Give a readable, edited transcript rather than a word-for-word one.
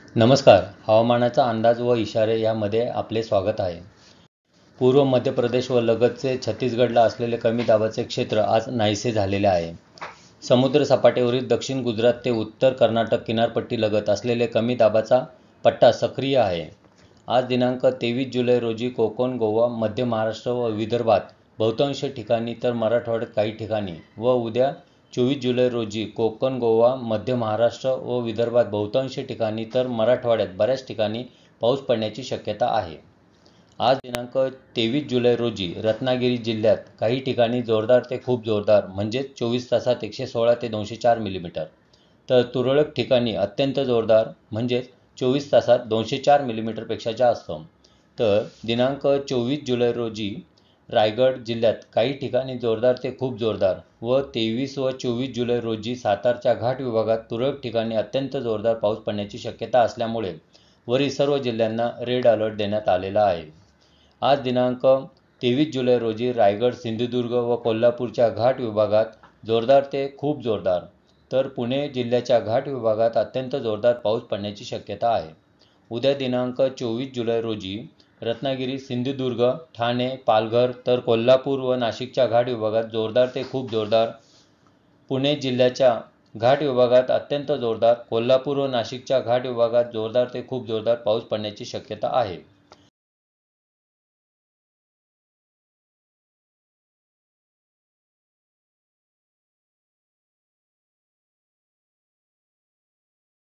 नमस्कार. हवामानाचा अंदाज व इशारे यामध्ये आपले स्वागत आहे. पूर्व मध्य प्रदेश व लगतचे छत्तीसगडला असलेले कमी दाबाचे क्षेत्र आज नाहीसे झालेले आहे. समुद्र सपाटीवरील दक्षिण गुजरात ते उत्तर कर्नाटक किनारपट्टी लगत असलेले कमी दाबाचा पट्टा सक्रिय आहे. आज दिनांक 23 जुलै रोजी कोकण, गोवा, मध्य महाराष्ट्र व विदर्भात बहुतांश ठिकाणी तर मराठवाड्यात काही ठिकाणी व उद्या 24 जुलै रोजी कोकण, गोवा, मध्य महाराष्ट्र व विदर्भात बहुतांश ठिकाणी तर मराठवाड्यात बऱ्याच ठिकाणी पाऊस पडण्याची शक्यता आहे. आज दिनांक 23 जुलै रोजी रत्नागिरी जिल्ह्यात काही ठिकाणी जोरदार ते खूप जोरदार म्हणजेच 24 तासात 116 ते 204 मिलीमीटर तर तुरळक ठिकाणी अत्यंत जोरदार म्हणजेच 24 तासात 204 मिलीमीटरपेक्षा जास्त. तर दिनांक 24 जुलै रोजी रायगड जिल्ह्यात काही ठिकाणी जोरदार ते खूप जोरदार व 23 व 24 जुलै रोजी सातारच्या घाट विभागात तुरळक ठिकाणी अत्यंत जोरदार पाऊस पडण्याची शक्यता असल्यामुळे वरील सर्व जिल्ह्यांना रेड अलर्ट देण्यात आलेला आहे. आज दिनांक 23 जुलै रोजी रायगड, सिंधुदुर्ग व कोल्हापूरच्या घाट विभागात जोरदार ते खूप जोरदार तर पुणे जिल्ह्याच्या घाट विभागात अत्यंत जोरदार पाऊस पडण्याची शक्यता आहे. उद्या दिनांक 24 जुलै रोजी रत्नागिरी, सिंधुदुर्ग, ठाणे, पालघर तर कोल्हापूर व नाशिकच्या घाट विभागात जोरदार ते खूप जोरदार, पुणे जिल्ह्याच्या घाट विभागात अत्यंत जोरदार, कोल्हापूर व नाशिकच्या घाट विभागात जोरदार ते खूप जोरदार पाऊस पडण्याची शक्यता आहे.